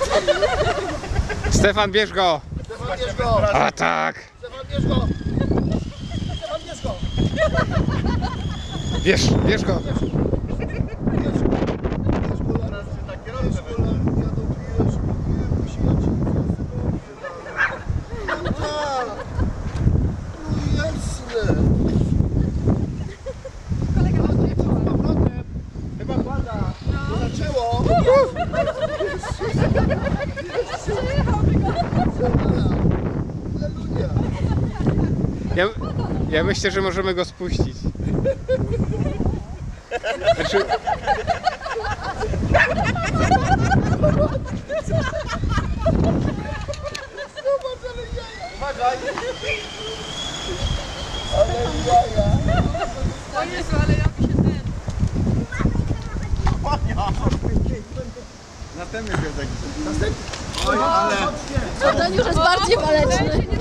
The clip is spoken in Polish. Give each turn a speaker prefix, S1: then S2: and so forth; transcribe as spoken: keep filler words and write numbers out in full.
S1: Stefan, bierz go!
S2: Stefan, bierz go!
S1: A tak!
S2: Stefan, bierz go! Stefan, bierz go!
S1: Bierz, bierz go! Ja, ja myślę, że możemy go spuścić. Znaczy...
S2: Uważaj! Ale jaja!
S3: O Jezu, ale ja mi się ten...
S4: Następny piątek.
S2: Następny!
S4: Oj, ale...
S3: Ten już jest bardziej waleczny.